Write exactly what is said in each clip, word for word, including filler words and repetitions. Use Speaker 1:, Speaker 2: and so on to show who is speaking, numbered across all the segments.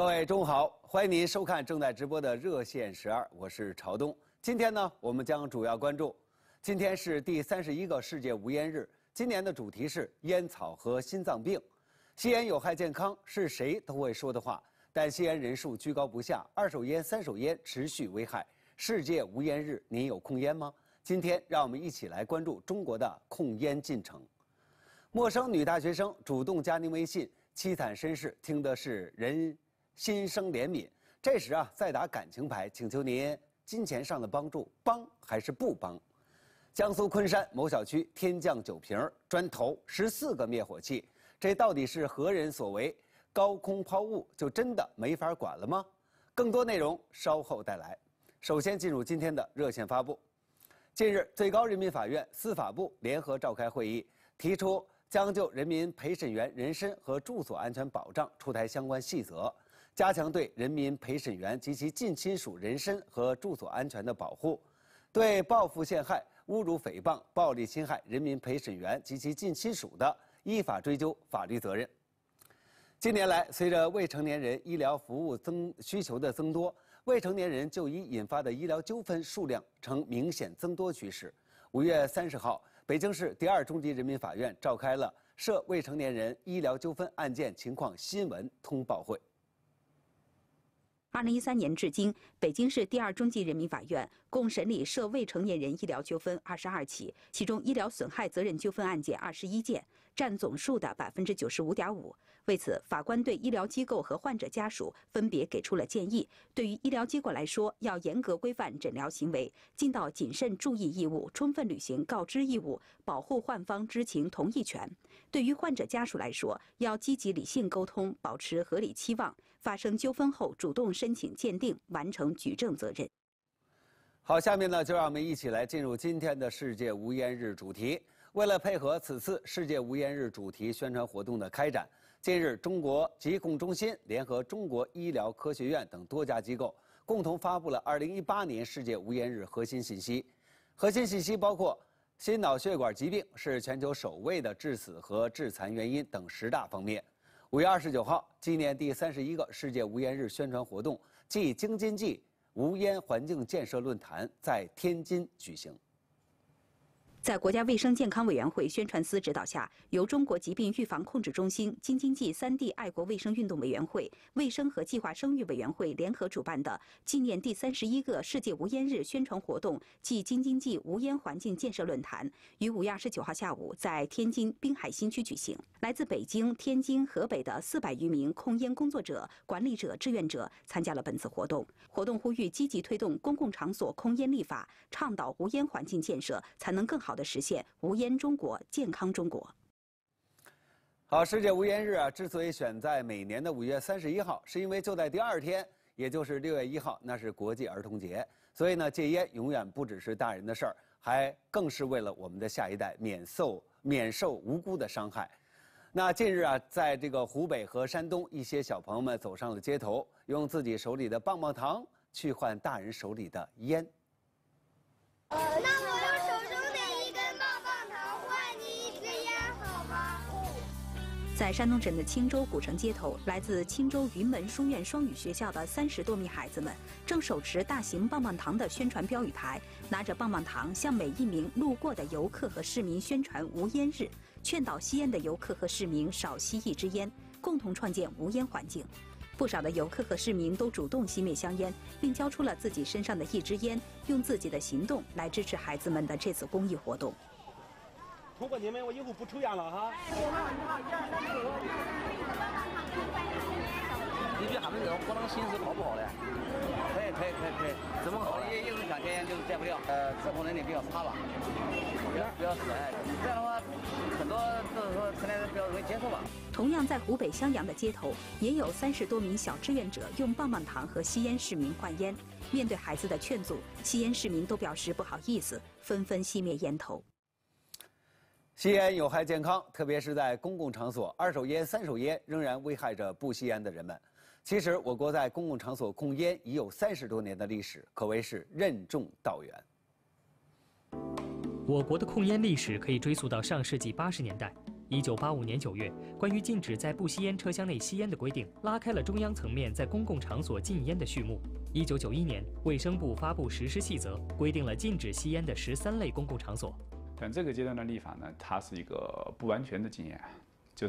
Speaker 1: 各位中午好，欢迎您收看正在直播的热线十二，我是朝东。今天呢，我们将主要关注，今天是第三十一个世界无烟日，今年的主题是烟草和心脏病。吸烟有害健康是谁都会说的话，但吸烟人数居高不下，二手烟、三手烟持续危害。世界无烟日，您有控烟吗？今天让我们一起来关注中国的控烟进程。陌生女大学生主动加您微信，凄惨身世，听的是人心生怜悯。这时啊，再打感情牌，请求您金钱上的帮助，帮还是不帮？江苏昆山某小区天降酒瓶、砖头、十四个灭火器，这到底是何人所为？高空抛物就真的没法管了吗？更多内容稍后带来。首先进入今天的热线发布。近日，最高人民法院司法部联合召开会议，提出将就人民陪审员人身和住所安全保障出台相关细则，加强对人民陪审员及其近亲属人身和住所安全的保护，对报复陷害、侮辱诽谤、暴力侵害人民陪审员及其近亲属的，依法追究法律责任。近年来，随着未成年人医疗服务增需求的增多，未成年人就医引发的医疗纠纷数量呈明显增多趋势。五月三十号，北京市第二中级人民法院召开了涉未成年人医疗纠纷案件情况新闻通报会。
Speaker 2: 二零一三年至今，北京市第二中级人民法院共审理涉未成年人医疗纠纷二十二起，其中医疗损害责任纠纷案件二十一件，占总数的百分之九十五点五。为此，法官对医疗机构和患者家属分别给出了建议。对于医疗机构来说，要严格规范诊疗行为，尽到谨慎注意义务，充分履行告知义务，保护患方知情同意权。对于患者家属来说，要积极理性沟通，保持合理期望，发生纠纷后主动申请鉴定，完成举证责任。
Speaker 1: 好，下面呢就让我们一起来进入今天的世界无烟日主题。为了配合此次世界无烟日主题宣传活动的开展，近日中国疾控中心联合中国医疗科学院等多家机构，共同发布了二零一八年世界无烟日核心信息。核心信息包括心脑血管疾病是全球首位的致死和致残原因等十大方面。五月二十九号，纪念第三十一个世界无烟日宣传活动暨京津冀无烟环境建设论坛在天津举行。
Speaker 2: 在国家卫生健康委员会宣传司指导下，由中国疾病预防控制中心、京津冀三地爱国卫生运动委员会、卫生和计划生育委员会联合主办的纪念第三十一个世界无烟日宣传活动暨京津冀无烟环境建设论坛，于五月二十九号下午在天津滨海新区举行。来自北京、天津、河北的四百余名控烟工作者、管理者、志愿者参加了本次活动。活动呼吁积极推动公共场所控烟立法，倡导无烟环境建设，才能更好地实现无烟中国、健康中国。
Speaker 1: 好，世界无烟日啊，之所以选在每年的五月三十一号，是因为就在第二天，也就是六月一号，那是国际儿童节。所以呢，戒烟永远不只是大人的事儿，还更是为了我们的下一代免受免受无辜的伤害。那近日啊，在这个湖北和山东，一些小朋友们走上了街头，用自己手里的棒棒糖去换大人手里的烟。
Speaker 3: 呃，那我用手中的一根棒棒糖换你一支烟好吗？
Speaker 2: 在山东省的青州古城街头，来自青州云门书院双语学校的三十多名孩子们，正手持大型棒棒糖的宣传标语牌，拿着棒棒糖向每一名路过的游客和市民宣传无烟日，劝导吸烟的游客和市民少吸一支烟，共同创建无烟环境。不少的游客和市民都主动熄灭香烟，并交出了自己身上的一支烟，用自己的行动来支持孩子们的这次公益活动。
Speaker 4: 通过你们，我以后不抽烟了哈。
Speaker 5: 你对他们这种活动形式好不好嘞？可以可以可以可以，怎么好？也有人想戒烟就是戒不了，呃，自控能力比较差吧，比较比较死爱。这样的话，很多就是说成年人比较容易接受吧。
Speaker 2: 同样在湖北襄阳的街头，也有三十多名小志愿者用棒棒糖和吸烟市民换烟。面对孩子的劝阻，吸烟市民都表示不好意思，纷纷熄灭烟头。
Speaker 1: 吸烟有害健康，特别是在公共场所，二手烟、三手烟仍然危害着不吸烟的人们。其实，我国在公共场所控烟已有三十多年的历史，可谓是任重道远。
Speaker 6: 我国的控烟历史可以追溯到上世纪八十年代。 一九八五年九月，关于禁止在不吸烟车厢内吸烟的规定拉开了中央层面在公共场所禁烟的序幕。一九九一年，卫生部发布实施细则，规定了禁止吸烟的十三类公共场所。
Speaker 7: 但这个阶段的立法呢，它是一个不完全的禁烟，就是，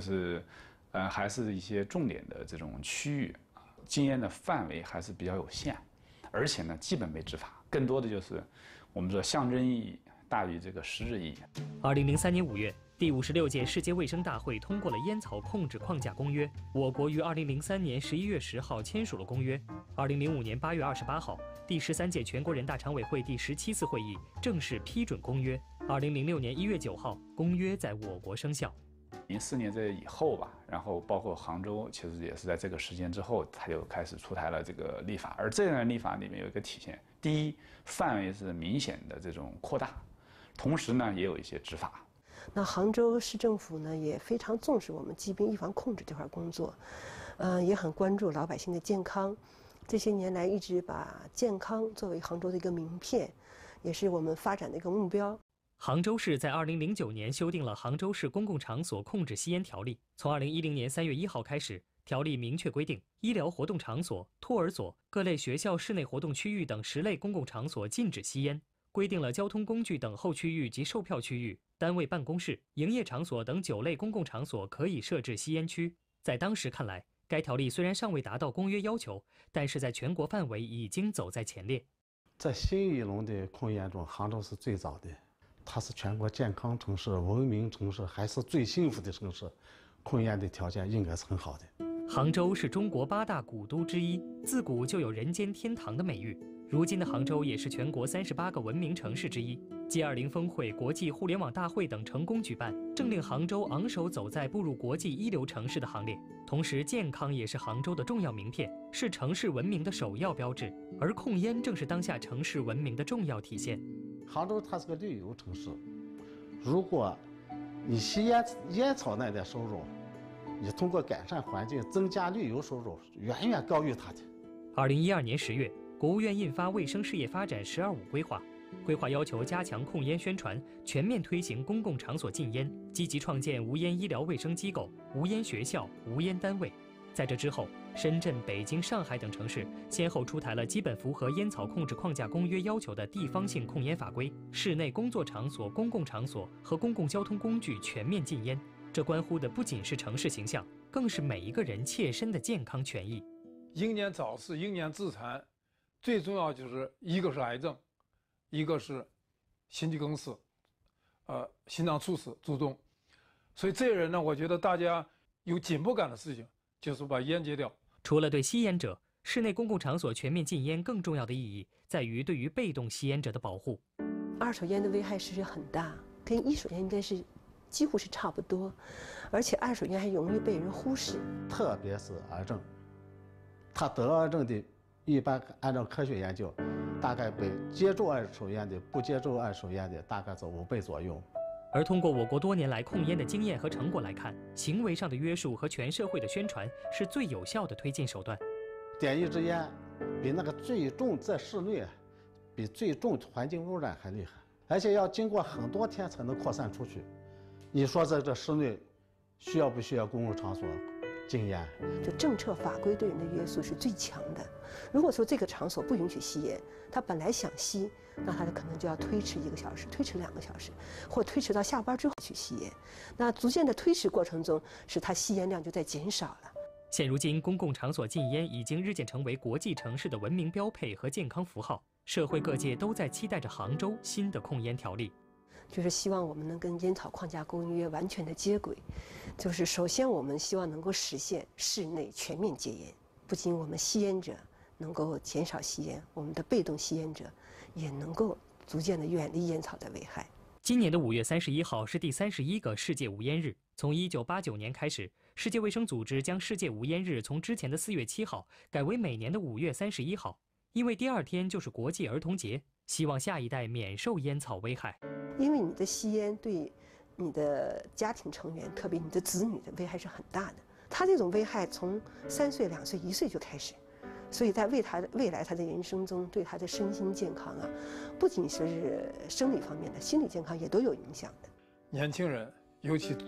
Speaker 7: 呃，还是一些重点的这种区域，禁烟的范围还是比较有限，而且呢，基本没执法，更多的就是我们说象征意义大于这个实质意义。
Speaker 6: 二零零三年五月。第五十六届世界卫生大会通过了烟草控制框架公约，我国于二零零三年十一月十号签署了公约。二零零五年八月二十八号，第十三届全国人大常委会第十七次会议正式批准公约。二零零六年一月九号，公约在我国生效。
Speaker 7: 零四年这以后吧，然后包括杭州，其实也是在这个时间之后，它就开始出台了这个立法。而这样的立法里面有一个体现：第一，范围是明显的这种扩大，同时呢，也有一些执法。
Speaker 8: 那杭州市政府呢也非常重视我们疾病预防控制这块工作，嗯、呃，也很关注老百姓的健康。这些年来一直把健康作为杭州的一个名片，也是我们发展的一个目标。
Speaker 6: 杭州市在二零零九年修订了《杭州市公共场所控制吸烟条例》，从二零一零年三月一号开始，条例明确规定，医疗活动场所、托儿所、各类学校室内活动区域等十类公共场所禁止吸烟。规定了交通工具等候区域及售票区域、单位办公室、营业场所等九类公共场所可以设置吸烟区。在当时看来，该条例虽然尚未达到公约要求，但是在全国范围已经走在前列。
Speaker 9: 在新一轮的控烟中，杭州是最早的，它是全国健康城市、文明城市，还是最幸福的城市，控烟的条件应该是很好的。
Speaker 6: 杭州是中国八大古都之一，自古就有人间天堂的美誉。如今的杭州也是全国三十八个文明城市之一。G 二零峰会、国际互联网大会等成功举办，正令杭州昂首走在步入国际一流城市的行列。同时，健康也是杭州的重要名片，是城市文明的首要标志。而控烟正是当下城市文明的重要体现。
Speaker 9: 杭州它是个旅游城市，如果你吸烟烟草那点收入，你通过改善环境增加旅游收入，远远高于它的。
Speaker 6: 二零一二年十月，国务院印发《卫生事业发展“十二五”规划》，规划要求加强控烟宣传，全面推行公共场所禁烟，积极创建无烟医疗卫生机构、无烟学校、无烟单位。在这之后，深圳、北京、上海等城市先后出台了基本符合烟草控制框架公约要求的地方性控烟法规，室内工作场所、公共场所和公共交通工具全面禁烟。这关乎的不仅是城市形象，更是每一个人切身的健康权益。
Speaker 10: 英年早逝、英年自残，最重要就是一个是癌症，一个是心肌梗死，呃，心脏猝死、卒中。所以这些人呢，我觉得大家有紧迫感的事情，就是把烟戒掉。
Speaker 6: 除了对吸烟者，室内公共场所全面禁烟更重要的意义在于对于被动吸烟者的保护。
Speaker 8: 二手烟的危害其实很大，跟一手烟应该是几乎是差不多，而且二手烟还容易被人忽视，
Speaker 9: 特别是癌症。他得癌症的，一般按照科学研究，大概比接触二手烟的、不接触二手烟的大概是五倍左右。
Speaker 6: 而通过我国多年来控烟的经验和成果来看，行为上的约束和全社会的宣传是最有效的推进手段。
Speaker 9: 点一支烟，比那个最重在室内，比最重环境污染还厉害，而且要经过很多天才能扩散出去。你说在这室内，需要不需要公共场所禁烟？
Speaker 8: 就政策法规对人的约束是最强的。如果说这个场所不允许吸烟，他本来想吸，那他可能就要推迟一个小时，推迟两个小时，或推迟到下班之后去吸烟。那逐渐的推迟过程中，使他吸烟量就在减少了。
Speaker 6: 现如今，公共场所禁烟已经日渐成为国际城市的文明标配和健康符号，社会各界都在期待着杭州新的控烟条例。
Speaker 8: 就是希望我们能跟烟草框架公约完全的接轨，就是首先我们希望能够实现室内全面戒烟，不仅我们吸烟者能够减少吸烟，我们的被动吸烟者也能够逐渐的远离烟草的危害。
Speaker 6: 今年的五月三十一号是第三十一个世界无烟日。从一九八九年开始，世界卫生组织将世界无烟日从之前的四月七号改为每年的五月三十一号，因为第二天就是国际儿童节，希望下一代免受烟草危害。
Speaker 8: 因为你的吸烟对你的家庭成员，特别你的子女的危害是很大的。他这种危害从三岁、两岁、一岁就开始，所以在未他未来他的人生中，对他的身心健康啊，不仅是生理方面的，心理健康也都有影响的。
Speaker 10: 年轻人，尤其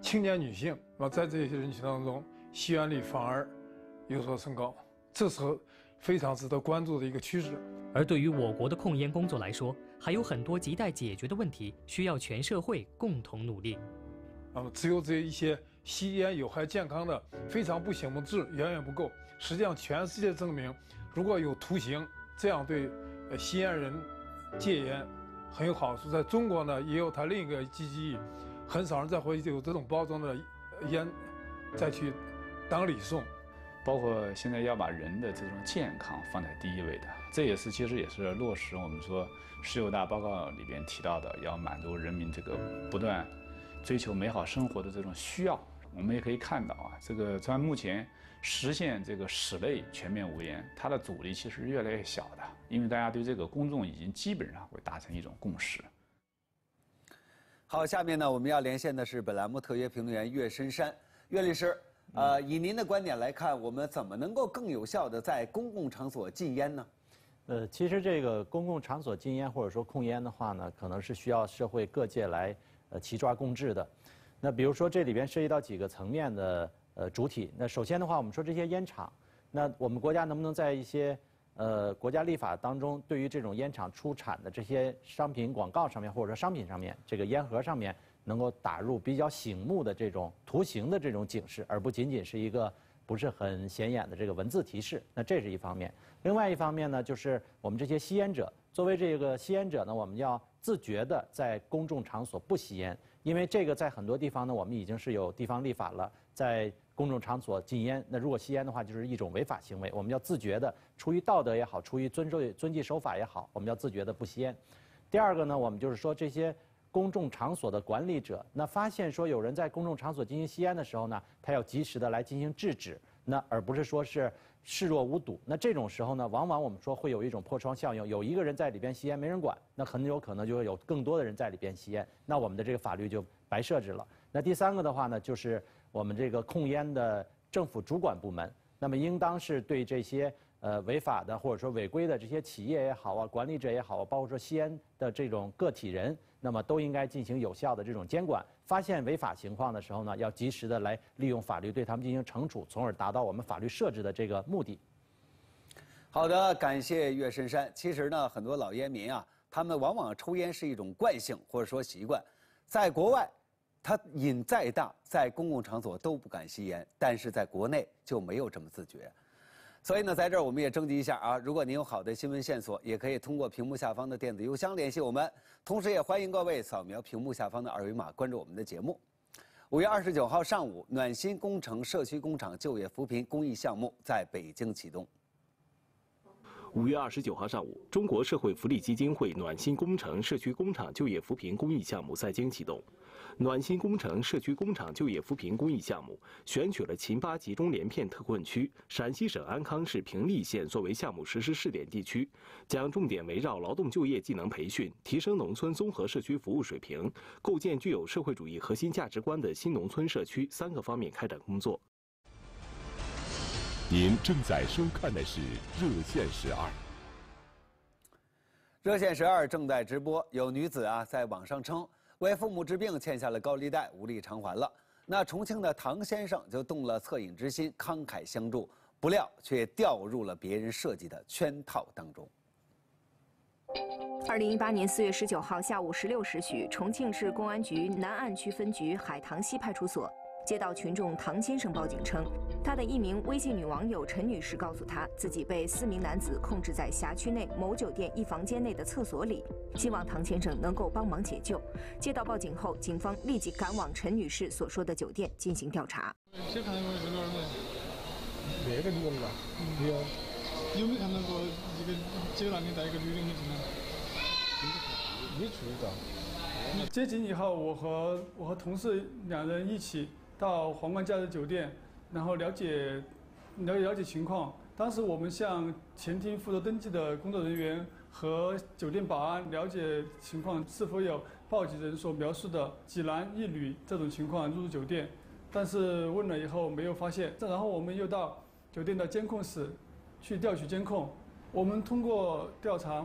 Speaker 10: 青年女性啊，在这些人群当中，吸烟率反而有所升高，这是非常值得关注的一个趋势。
Speaker 6: 而对于我国的控烟工作来说，还有很多亟待解决的问题，需要全社会共同努力。
Speaker 10: 啊，只有这一些吸烟有害健康的非常不醒目的字远远不够。实际上，全世界证明，如果有图形，这样对呃吸烟人戒烟很有好处。在中国呢，也有它另一个积极意义，很少人再会有这种包装的烟再去当礼送。
Speaker 7: 包括现在要把人的这种健康放在第一位的，这也是其实也是落实我们说十九大报告里边提到的，要满足人民这个不断追求美好生活的这种需要。我们也可以看到啊，这个在目前实现这个室内全面无烟，它的阻力其实越来越小的，因为大家对这个公众已经基本上会达成一种共识。
Speaker 1: 好，下面呢我们要连线的是本栏目特约评论员岳深山，岳律师。呃，以您的观点来看，我们怎么能够更有效地在公共场所禁烟呢？
Speaker 11: 呃，其实这个公共场所禁烟或者说控烟的话呢，可能是需要社会各界来呃齐抓共治的。那比如说这里边涉及到几个层面的呃主体。那首先的话，我们说这些烟厂，那我们国家能不能在一些呃国家立法当中，对于这种烟厂出产的这些商品广告上面或者说商品上面，这个烟盒上面，能够打入比较醒目的这种图形的这种警示，而不仅仅是一个不是很显眼的这个文字提示。那这是一方面。另外一方面呢，就是我们这些吸烟者，作为这个吸烟者呢，我们要自觉的在公众场所不吸烟，因为这个在很多地方呢，我们已经是有地方立法了，在公众场所禁烟。那如果吸烟的话，就是一种违法行为，我们要自觉的，出于道德也好，出于遵守遵纪守法也好，我们要自觉的不吸烟。第二个呢，我们就是说这些公众场所的管理者，那发现说有人在公众场所进行吸烟的时候呢，他要及时的来进行制止，那而不是说是视若无睹。那这种时候呢，往往我们说会有一种破窗效应，有一个人在里边吸烟没人管，那很有可能就会有更多的人在里边吸烟，那我们的这个法律就白设置了。那第三个的话呢，就是我们这个控烟的政府主管部门，那么应当是对这些呃违法的或者说违规的这些企业也好啊，管理者也好啊，包括说吸烟的这种个体人，那么都应该进行有效的这种监管。发现违法情况的时候呢，要及时的来利用法律对他们进行惩处，从而达到我们法律设置的这个目的。
Speaker 1: 好的，感谢岳深山。其实呢，很多老烟民啊，他们往往抽烟是一种惯性或者说习惯，在国外，他瘾再大，在公共场所都不敢吸烟，但是在国内就没有这么自觉。所以呢，在这儿我们也征集一下啊，如果您有好的新闻线索，也可以通过屏幕下方的电子邮箱联系我们。同时，也欢迎各位扫描屏幕下方的二维码，关注我们的节目。五月二十九号上午，暖心工程社区工厂就业扶贫公益项目在北京启动。
Speaker 12: 五月二十九号上午，中国社会福利基金会暖心工程社区工厂就业扶贫公益项目在京启动。暖心工程社区工厂就业扶贫公益项目选取了秦巴集中连片特困区陕西省安康市平利县作为项目实施试点地区，将重点围绕劳动就业技能培训、提升农村综合社区服务水平、构建具有社会主义核心价值观的新农村社区三个方面开展工作。
Speaker 13: 您正在收看的是热线十二。
Speaker 1: 热线十二正在直播，有女子啊在网上称为父母治病欠下了高利贷，无力偿还了。那重庆的唐先生就动了恻隐之心，慷慨相助，不料却掉入了别人设计的圈套当中。
Speaker 14: 二零一八年四月十九号下午十六时许，重庆市公安局南岸区分局海棠西派出所接到群众唐先生报警称，他的一名微信女网友陈女士告诉他，自己被四名男子控制在辖区内某酒店一房间内的厕所里，希望唐先生能够帮忙解救。接到报警后，警方立即赶往陈女士所说的酒店进行调查。
Speaker 15: 这看到过这个人没？那个女人吧？没有。有没有看到过一个酒廊里带一个女人进来？没注意到。
Speaker 16: 接警以后，我和我和同事两人一起到皇冠假日酒店，然后了解了解了解情况。当时我们向前厅负责登记的工作人员和酒店保安了解情况，是否有报警人所描述的几男一女这种情况入住酒店，但是问了以后没有发现。然后我们又到酒店的监控室去调取监控。我们通过调查，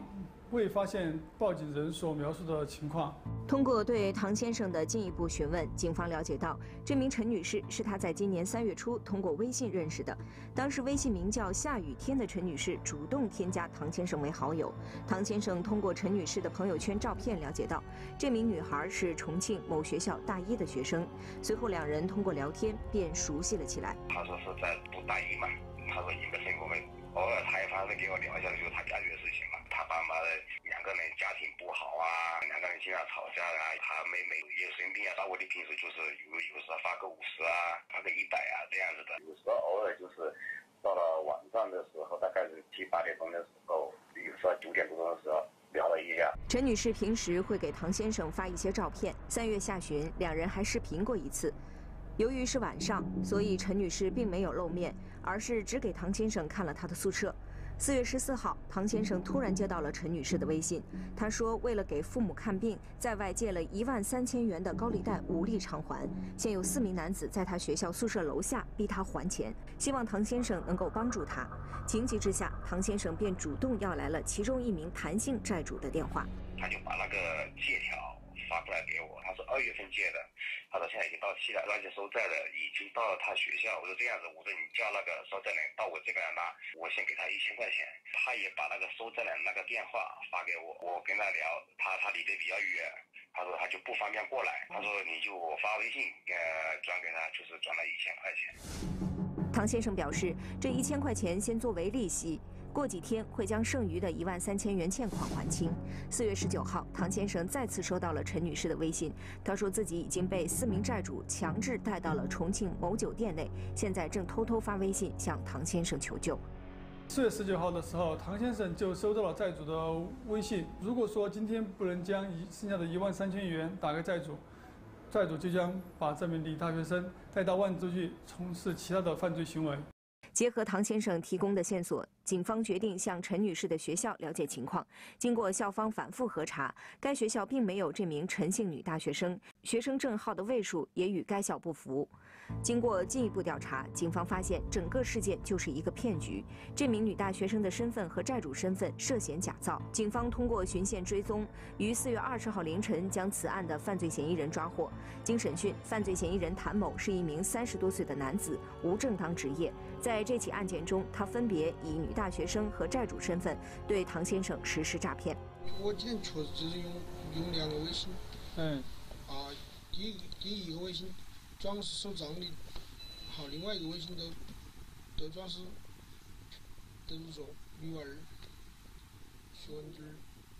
Speaker 16: 未发现报警人所描述的情况。
Speaker 14: 通过对唐先生的进一步询问，警方了解到，这名陈女士是他在今年三月初通过微信认识的。当时微信名叫夏雨天的陈女士主动添加唐先生为好友。唐先生通过陈女士的朋友圈照片了解到，这名女孩是重庆某学校大一的学生。随后两人通过聊天便熟悉了起来。
Speaker 17: 他说是在读大一嘛，他说也没生过妹，偶尔他也反正给我聊一下就是他家里的事情嘛。他爸妈的两个人家庭不好啊，两个人经常吵架啊，他妹妹也生病啊，我的平时就是有有时候发个五十啊，发个一百啊这样子的。有时候偶尔就是到了晚上的时候，大概是七八点钟的时候，有时候九点多钟的时候聊了一下。
Speaker 14: 陈女士平时会给唐先生发一些照片，三月下旬两人还视频过一次。由于是晚上，所以陈女士并没有露面，而是只给唐先生看了他的宿舍。四月十四号，唐先生突然接到了陈女士的微信，他说为了给父母看病，在外借了一万三千元的高利贷无力偿还，现有四名男子在他学校宿舍楼下逼他还钱，希望唐先生能够帮助他。情急之下，唐先生便主动要来了其中一名谭姓债主的电话，
Speaker 17: 他就把那个借条发过来给我，他说二月份借的，他说现在已经到期了，而且收债的已经到了他学校。我说这样子，我说你叫那个收债人到我这边来拿，我先给他一千块钱。他也把那个收债人那个电话发给我，我跟他聊，他他离得比较远，他说他就不方便过来，他说你就发微信呃转给他，就是转了一千块钱。
Speaker 14: 唐先生表示，这一千块钱先作为利息，过几天会将剩余的一万三千元欠款还清。四月十九号，唐先生再次收到了陈女士的微信，他说自己已经被四名债主强制带到了重庆某酒店内，现在正偷偷发微信向唐先生求救。
Speaker 16: 四月十九号的时候，唐先生就收到了债主的微信，如果说今天不能将剩下的一万三千元打给债主，债主就将把这名女大学生带到万州去从事其他的犯罪行为。
Speaker 14: 结合唐先生提供的线索，警方决定向陈女士的学校了解情况。经过校方反复核查，该学校并没有这名陈姓女大学生，学生证号的位数也与该校不符。经过进一步调查，警方发现整个事件就是一个骗局。这名女大学生的身份和债主身份涉嫌假造。警方通过循线追踪，于四月二十号凌晨将此案的犯罪嫌疑人抓获。经审讯，犯罪嫌疑人谭某是一名三十多岁的男子，无正当职业。在这起案件中，他分别以女大学生和债主身份对唐先生实施诈骗。
Speaker 15: 我今天确实就是用用两个微信，嗯，啊，第一第一个微信装是收账的，好，另外一个微信都都装是都是说女儿、学文子，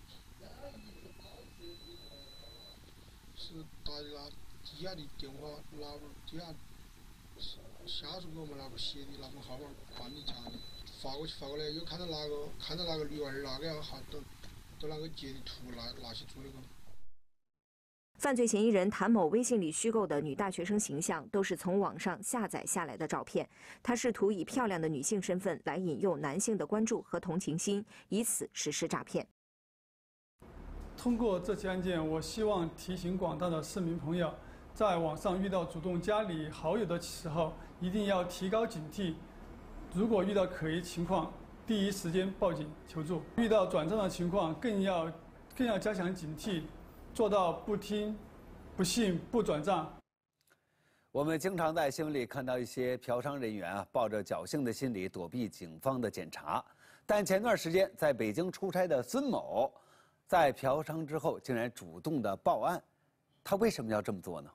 Speaker 15: 是打的那底下的电话，拿底下下属给我们那个写的那个号码管理查的，发过去发过来，又看到那个看到那个女儿那个号都都那个截的图拿拿去做那个。
Speaker 14: 犯罪嫌疑人谭某微信里虚构的女大学生形象都是从网上下载下来的照片，他试图以漂亮的女性身份来引诱男性的关注和同情心，以此实施诈骗。
Speaker 16: 通过这起案件，我希望提醒广大的市民朋友，在网上遇到主动加你好友的时候，一定要提高警惕。如果遇到可疑情况，第一时间报警求助；遇到转账的情况，更要更要加强警惕，做到不听、不信、不转账。
Speaker 1: 我们经常在新闻里看到一些嫖娼人员啊，抱着侥幸的心理躲避警方的检查。但前段时间在北京出差的孙某，在嫖娼之后竟然主动的报案，他为什么要这么做呢？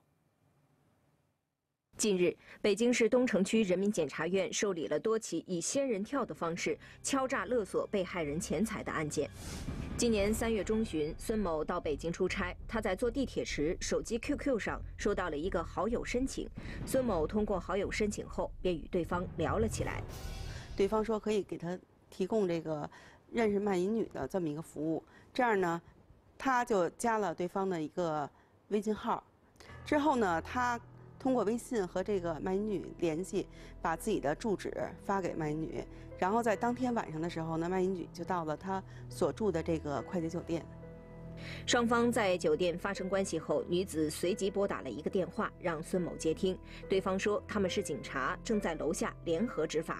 Speaker 14: 近日，北京市东城区人民检察院受理了多起以仙人跳的方式敲诈勒索被害人钱财的案件。今年三月中旬，孙某到北京出差，他在坐地铁时，手机 Q Q 上收到了一个好友申请。孙某通过好友申请后，便与对方聊了起来。
Speaker 18: 对方说可以给他提供这个认识卖淫女的这么一个服务，这样呢，他就加了对方的一个微信号。之后呢，他通过微信和这个卖淫女联系，把自己的住址发给卖淫女，然后在当天晚上的时候呢，卖淫女就到了他所住的这个快捷酒店。
Speaker 14: 双方在酒店发生关系后，女子随即拨打了一个电话，让孙某接听。对方说他们是警察，正在楼下联合执法。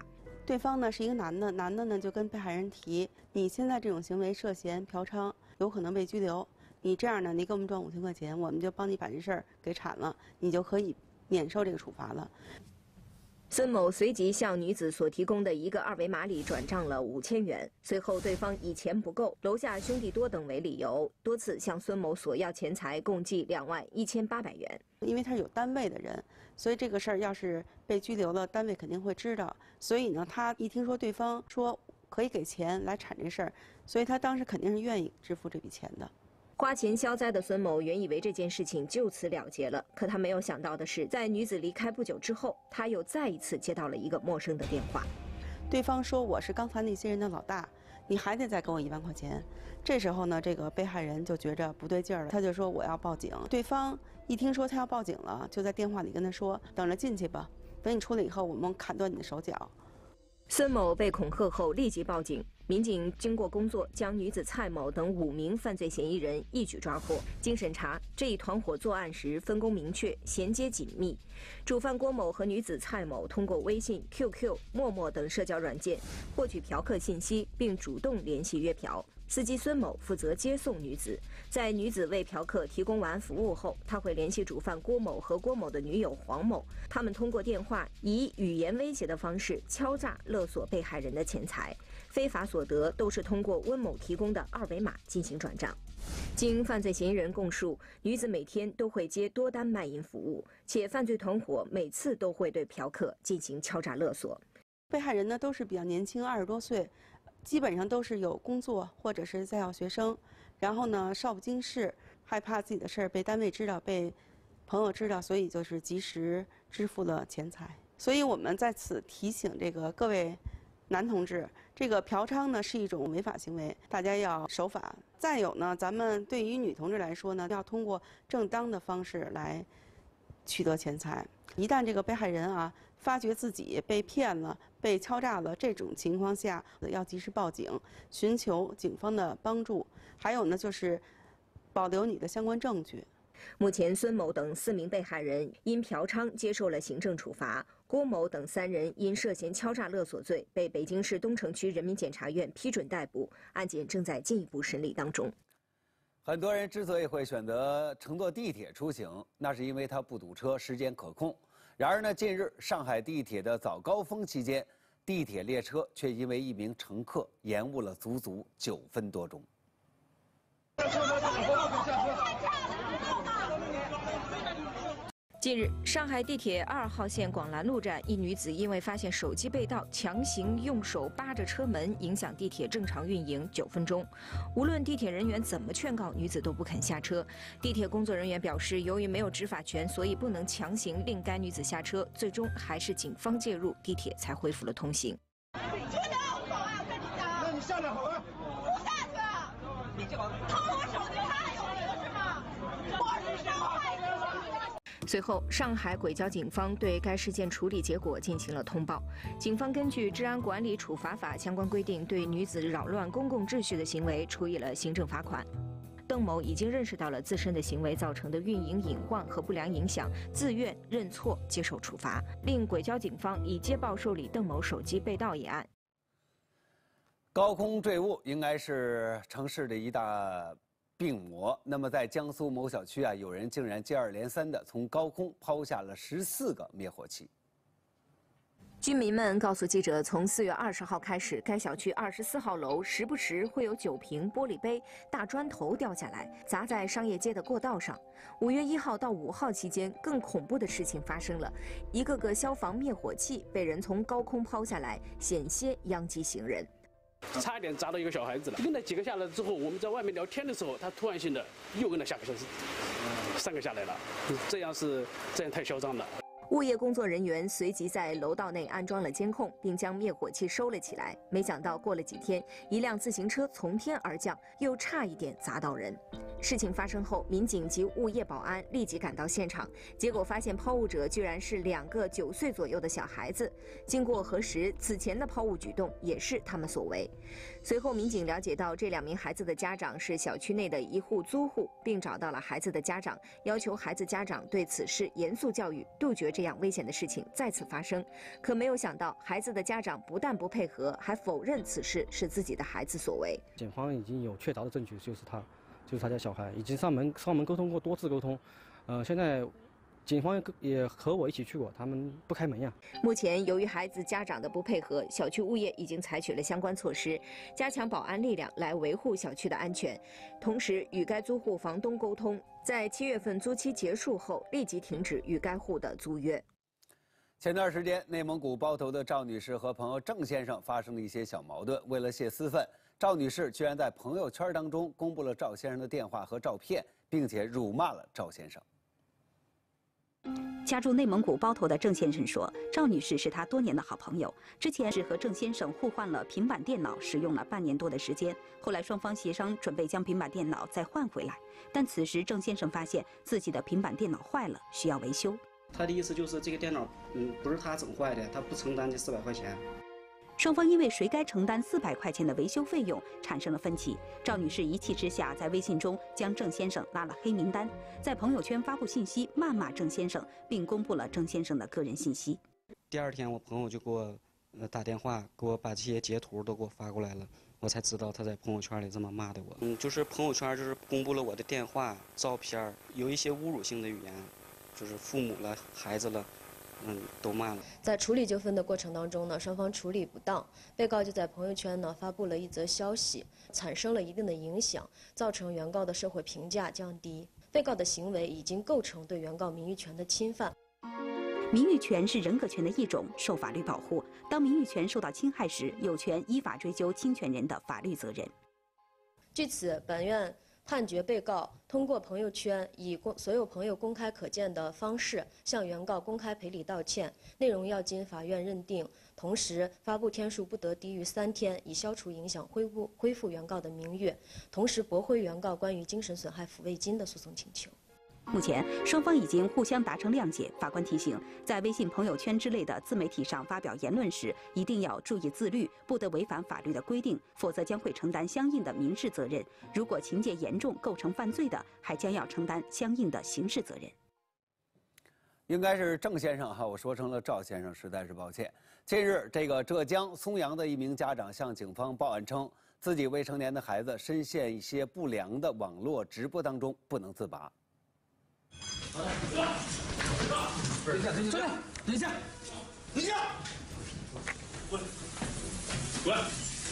Speaker 18: 对方呢是一个男的，男的呢就跟被害人提，你现在这种行为涉嫌嫖娼，有可能被拘留。你这样呢，你给我们转五千块钱，我们就帮你把这事儿给铲了，你就可以免受这个处罚了。
Speaker 14: 孙某随即向女子所提供的一个二维码里转账了五千元，随后对方以钱不够，楼下兄弟多等为理由，多次向孙某索要钱财，共计两万一千八百元。
Speaker 18: 因为他是有单位的人，所以这个事儿要是被拘留了，单位肯定会知道。所以呢，他一听说对方说可以给钱来铲这事儿，所以他当时肯定是愿意支付这笔钱的。
Speaker 14: 花钱消灾的孙某原以为这件事情就此了结了，可他没有想到的是，在女子离开不久之后，他又再一次接到了一个陌生的电话。
Speaker 18: 对方说：“我是刚才那些人的老大，你还得再给我一万块钱。”这时候呢，这个被害人就觉着不对劲儿了，他就说：“我要报警。”对方一听说他要报警了，就在电话里跟他说：“等着进去吧，等你出来以后，我们砍断你的手脚。”
Speaker 14: 孙某被恐吓后立即报警，民警经过工作，将女子蔡某等五名犯罪嫌疑人一举抓获。经审查，这一团伙作案时分工明确，衔接紧密。主犯郭某和女子蔡某通过微信、Q Q、陌陌等社交软件获取嫖客信息，并主动联系约嫖。司机孙某负责接送女子，在女子为嫖客提供完服务后，他会联系主犯郭某和郭某的女友黄某，他们通过电话以语言威胁的方式敲诈勒索被害人的钱财，非法所得都是通过温某提供的二维码进行转账。经犯罪嫌疑人供述，女子每天都会接多单卖淫服务，且犯罪团伙每次都会对嫖客进行敲诈勒索。
Speaker 18: 被害人呢都是比较年轻，二十多岁。基本上都是有工作或者是在校学生，然后呢少不经事，害怕自己的事儿被单位知道、被朋友知道，所以就是及时支付了钱财。所以我们在此提醒这个各位男同志，这个嫖娼呢是一种违法行为，大家要守法。再有呢，咱们对于女同志来说呢，要通过正当的方式来取得钱财。一旦这个被害人啊发觉自己被骗了、被敲诈了，这种情况下要及时报警，寻求警方的帮助。还有呢，就是保留你的相关证据。
Speaker 14: 目前，孙某等四名被害人因嫖娼接受了行政处罚，郭某等三人因涉嫌敲诈勒索罪被北京市东城区人民检察院批准逮捕，案件正在进一步审理当中。
Speaker 1: 很多人之所以会选择乘坐地铁出行，那是因为它不堵车，时间可控。然而呢，近日上海地铁的早高峰期间，地铁列车却因为一名乘客延误了足足九分多钟。
Speaker 14: 近日，上海地铁二号线广兰路站，一女子因为发现手机被盗，强行用手扒着车门，影响地铁正常运营九分钟。无论地铁人员怎么劝告，女子都不肯下车。地铁工作人员表示，由于没有执法权，所以不能强行令该女子下车。最终还是警方介入，地铁才恢复了通行。
Speaker 3: 那你下来好了。不下去啊！你这个偷我手机太有名是吗？我是受害者。
Speaker 14: 随后，上海轨交警方对该事件处理结果进行了通报。警方根据《治安管理处罚法》相关规定，对女子扰乱公共秩序的行为处以了行政罚款。邓某已经认识到了自身的行为造成的运营隐患和不良影响，自愿认错接受处罚。另轨交警方已接报受理邓某手机被盗一案。
Speaker 1: 高空坠物应该是城市的一大病魔。那么，在江苏某小区啊，有人竟然接二连三地从高空抛下了十四个灭火器。
Speaker 14: 居民们告诉记者，从四月二十号开始，该小区二十四号楼时不时会有酒瓶、玻璃杯、大砖头掉下来，砸在商业街的过道上。五月一号到五号期间，更恐怖的事情发生了，一个个消防灭火器被人从高空抛下来，险些殃及行人。
Speaker 19: 差一点砸到一个小孩子了。跟他几个下来之后，我们在外面聊天的时候，他突然性的又跟他下个小时，三个下来了，这样是这样太嚣张了。
Speaker 14: 物业工作人员随即在楼道内安装了监控，并将灭火器收了起来。没想到过了几天，一辆自行车从天而降，又差一点砸到人。 事情发生后，民警及物业保安立即赶到现场，结果发现抛物者居然是两个九岁左右的小孩子。经过核实，此前的抛物举动也是他们所为。随后，民警了解到这两名孩子的家长是小区内的一户租户，并找到了孩子的家长，要求孩子家长对此事严肃教育，杜绝这样危险的事情再次发生。可没有想到，孩子的家长不但不配合，还否认此事是自己的孩子所为。
Speaker 20: 检方已经有确凿的证据，就是他，就是他家小孩，已经上门上门沟通过多次沟通，呃，现在。警方也和我一起去过，他们不开门呀。
Speaker 14: 目前，由于孩子家长的不配合，小区物业已经采取了相关措施，加强保安力量来维护小区的安全，同时与该租户房东沟通，在七月份租期结束后立即停止与该户的租约。
Speaker 1: 前段时间，内蒙古包头的赵女士和朋友郑先生发生了一些小矛盾，为了泄私愤，赵女士居然在朋友圈当中公布了赵先生的电话和照片，并且辱骂了赵先生。
Speaker 2: 家住内蒙古包头的郑先生说，赵女士是他多年的好朋友，之前是和郑先生互换了平板电脑，使用了半年多的时间。后来双方协商准备将平板电脑再换回来，但此时郑先生发现自己的平板电脑坏了，需要维修。
Speaker 21: 他的意思就是这个电脑，嗯，不是他整坏的，他不承担这四百块钱。
Speaker 2: 双方因为谁该承担四百块钱的维修费用产生了分歧。赵女士一气之下，在微信中将郑先生拉了黑名单，在朋友圈发布信息谩骂郑先生，并公布了郑先生的个人信息。
Speaker 21: 第二天，我朋友就给我呃打电话，给我把这些截图都给我发过来了，我才知道他在朋友圈里这么骂的我。嗯，就是朋友圈就是公布了我的电话、照片，有一些侮辱性的语言，就是父母了、孩子了。嗯，都骂了。
Speaker 22: 在处理纠纷的过程当中呢，双方处理不当，被告就在朋友圈呢发布了一则消息，产生了一定的影响，造成原告的社会评价降低。被告的行为已经构成对原告名誉权的侵犯。
Speaker 2: 名誉权是人格权的一种，受法律保护。当名誉权受到侵害时，有权依法追究侵权人的法律责任。
Speaker 22: 据此，本院判决被告通过朋友圈以公所有朋友公开可见的方式向原告公开赔礼道歉，内容要经法院认定，同时发布天数不得低于三天，以消除影响，恢复恢复原告的名誉，同时驳回原告关于精神损害抚慰金的诉讼请求。
Speaker 2: 目前，双方已经互相达成谅解。法官提醒，在微信朋友圈之类的自媒体上发表言论时，一定要注意自律，不得违反法律的规定，否则将会承担相应的民事责任。如果情节严重，构成犯罪的，还将要承担相应的刑事责任。
Speaker 1: 应该是郑先生哈，我说成了赵先生，实在是抱歉。近日，这个浙江松阳的一名家长向警方报案称，自己未成年的孩子深陷一些不良的网络直播当中，不能自拔。
Speaker 23: 等一下，等一下，等一下，等一下，过来，过来，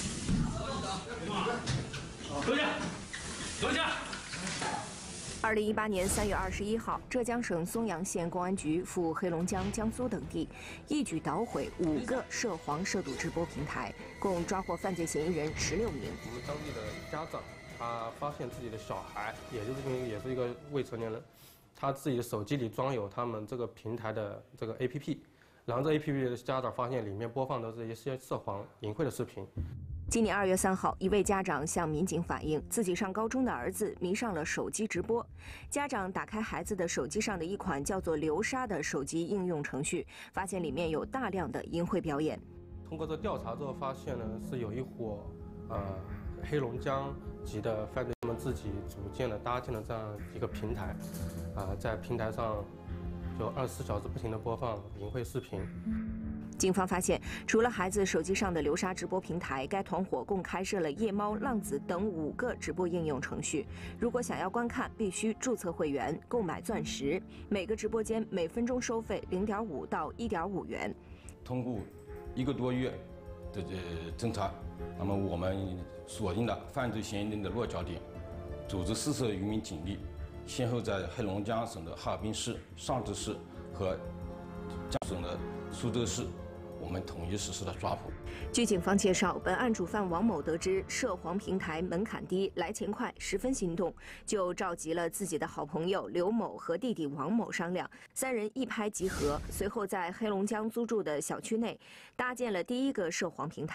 Speaker 23: 坐下，坐下。
Speaker 14: 二零一八年三月二十一号，浙江省松阳县公安局赴黑龙江、江苏等地，一举捣毁五个涉黄涉赌直播平台，共抓获犯罪嫌疑人十六名。
Speaker 24: 我们当地的家长，他发现自己的小孩，也就是因为也是一个未成年人。他自己的手机里装有他们这个平台的这个 A P P， 然后这 A P P 的家长发现里面播放的是一些涉黄淫秽的视频。
Speaker 14: 今年二月三号，一位家长向民警反映，自己上高中的儿子迷上了手机直播。家长打开孩子的手机上的一款叫做流沙的手机应用程序，发现里面有大量的淫秽表演。
Speaker 24: 通过这调查之后，发现呢是有一伙呃黑龙江籍的犯罪，他们自己组建了搭建了这样一个平台，啊、呃，在平台上就二十四小时不停地播放淫秽视频。
Speaker 14: 警方发现，除了孩子手机上的流沙直播平台，该团伙共开设了夜猫、浪子等五个直播应用程序。如果想要观看，必须注册会员、购买钻石。每个直播间每分钟收费零点五到一点五元。
Speaker 25: 通过一个多月的这侦查，那么我们锁定了犯罪嫌疑人的落脚点，组织四十余名警力，先后在黑龙江省的哈尔滨市、尚志市和江苏省的苏州市，我们统一实施了抓捕。
Speaker 14: 据警方介绍，本案主犯王某得知涉黄平台门槛低、来钱快，十分心动，就召集了自己的好朋友刘某和弟弟王某商量，三人一拍即合，随后在黑龙江租住的小区内搭建了第一个涉黄平台。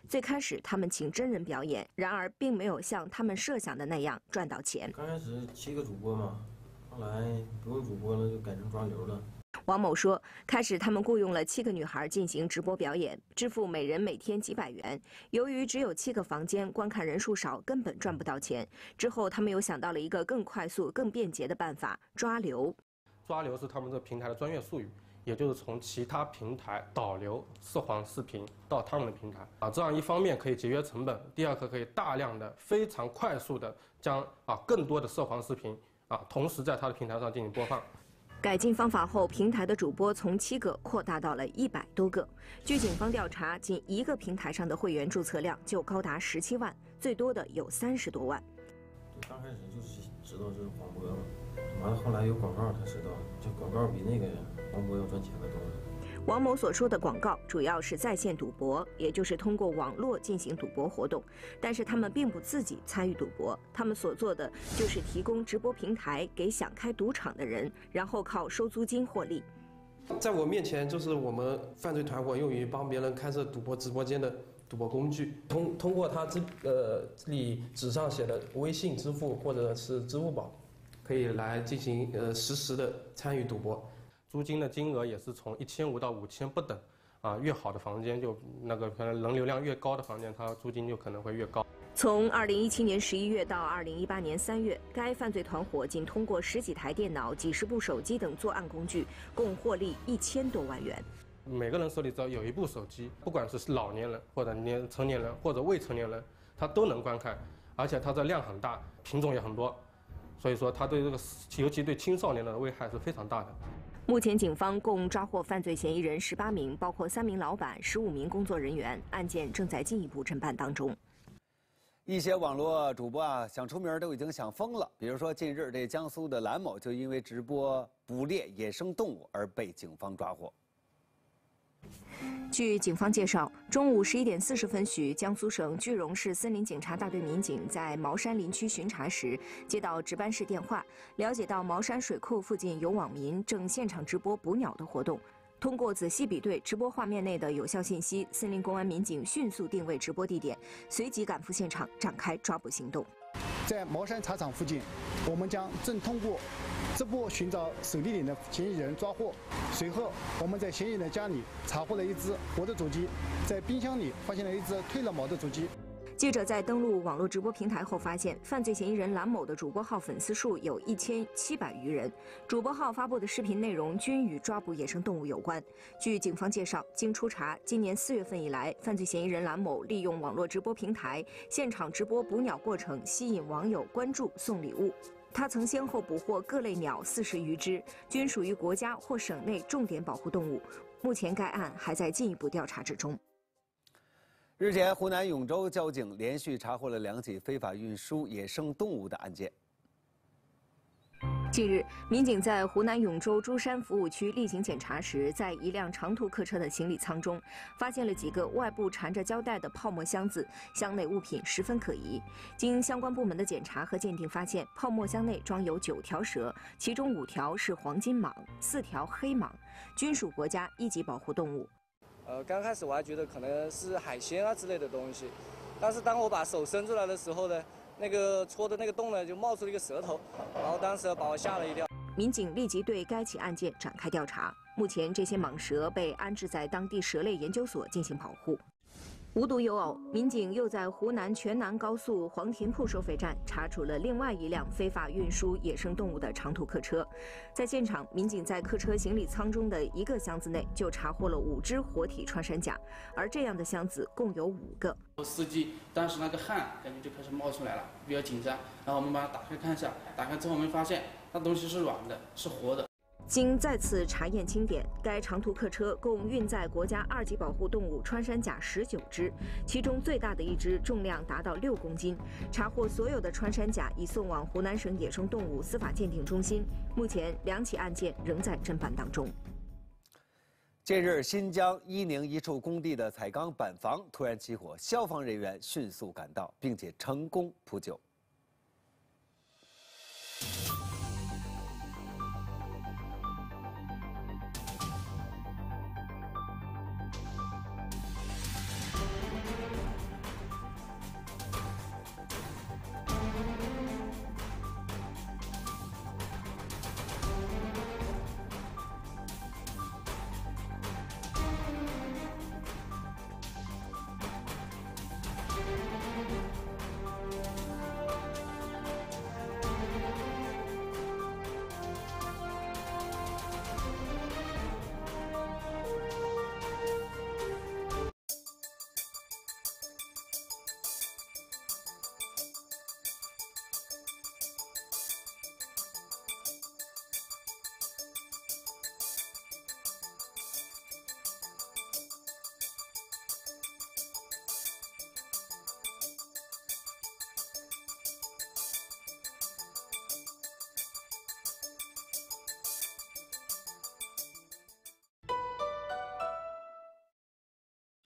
Speaker 14: 最开始他们请真人表演，然而并没有像他们设想的那样赚到钱。
Speaker 4: 刚开始七个主播嘛，后来不用主播了，就改成抓流了。
Speaker 14: 王某说，开始他们雇佣了七个女孩进行直播表演，支付每人每天几百元。由于只有七个房间，观看人数少，根本赚不到钱。之后他们又想到了一个更快速、更便捷的办法——抓流。
Speaker 24: 抓流是他们这个平台的专业术语，也就是从其他平台导流涉黄视频到他们的平台啊，这样一方面可以节约成本，第二个可以大量的、非常快速的将啊更多的涉黄视频啊同时在他的平台上进行播放。
Speaker 14: 改进方法后，平台的主播从七个扩大到了一百多个。据警方调查，仅一个平台上的会员注册量就高达十七万，最多的有三十多万。
Speaker 4: 刚开始就是知道这是黄渤了，完了后来有广告才知道，这广告比那个黄渤要赚钱的多。
Speaker 14: 王某所说的广告主要是在线赌博，也就是通过网络进行赌博活动，但是他们并不自己参与赌博，他们所做的就是提供直播平台给想开赌场的人，然后靠收租金获利。
Speaker 24: 在我面前就是我们犯罪团伙用于帮别人开设赌博直播间的赌博工具，通通过他这呃这里纸上写的微信支付或者是支付宝，可以来进行呃实时的参与赌博。租金的金额也是从一千五到五千不等，啊，越好的房间就那个可能人流量越高的房间，它租金就可能会越高。
Speaker 14: 从二零一七年十一月到二零一八年三月，该犯罪团伙仅通过十几台电脑、几十部手机等作案工具，共获利一千多万元。
Speaker 24: 每个人手里只要有一部手机，不管是老年人或者年成年人或者未成年人，他都能观看，而且它的量很大，品种也很多，所以说它对这个尤其对青少年的危害是非常大的。
Speaker 14: 目前，警方共抓获犯罪嫌疑人十八名，包括三名老板、十五名工作人员，案件正在进一步侦办当中。
Speaker 1: 一些网络主播啊，想出名都已经想疯了。比如说，近日这江苏的蓝某就因为直播捕猎野生动物而被警方抓获。
Speaker 14: 据警方介绍，中午十一点四十分许，江苏省句容市森林警察大队民警在茅山林区巡查时，接到值班室电话，了解到茅山水库附近有网民正现场直播捕鸟的活动。通过仔细比对直播画面内的有效信息，森林公安民警迅速定位直播地点，随即赶赴现场展开抓捕行动。
Speaker 5: 在茅山茶厂附近，我们将正通过直播寻找手里点的嫌疑人抓获。随后，我们在嫌疑人的家里查获了一只活的主机，在冰箱里发现了一只褪了毛的主机。
Speaker 14: 记者在登录网络直播平台后发现，犯罪嫌疑人蓝某的主播号粉丝数有一千七百余人，主播号发布的视频内容均与抓捕野生动物有关。据警方介绍，经初查，今年四月份以来，犯罪嫌疑人蓝某利用网络直播平台现场直播捕鸟过程，吸引网友关注、送礼物。他曾先后捕获各类鸟四十余只，均属于国家或省内重点保护动物。目前该案还在进一步调查之中。
Speaker 1: 日前，湖南永州交警连续查获了两起非法运输野生动物的案件。
Speaker 14: 近日，民警在湖南永州珠山服务区例行检查时，在一辆长途客车的行李舱中，发现了几个外部缠着胶带的泡沫箱子，箱内物品十分可疑。经相关部门的检查和鉴定发现，泡沫箱内装有九条蛇，其中五条是黄金蟒，四条黑蟒，均属国家一级保护动物。
Speaker 6: 呃，刚开始我还觉得可能是海鲜啊之类的东西，但是当我把手伸出来的时候呢，那个戳的那个洞呢就冒出了一个舌头，然后当时把我吓了一跳。
Speaker 14: 民警立即对该起案件展开调查，目前这些蟒蛇被安置在当地蛇类研究所进行保护。无独有偶，民警又在湖南全南高速黄田铺收费站查处了另外一辆非法运输野生动物的长途客车。在现场，民警在客车行李舱中的一个箱子内就查获了五只活体穿山甲，而这样的箱子共有五个。
Speaker 8: 司机当时那个汗感觉就开始冒出来了，比较紧张。然后我们把它打开看一下，打开之后我们发现那东西是软的，是活的。
Speaker 14: 经再次查验清点，该长途客车共运载国家二级保护动物穿山甲十九只，其中最大的一只重量达到六公斤。查获所有的穿山甲已送往湖南省野生动物司法鉴定中心。目前，两起案件仍在侦办当中。
Speaker 1: 近日，新疆伊宁一处工地的彩钢板房突然起火，消防人员迅速赶到，并且成功扑救。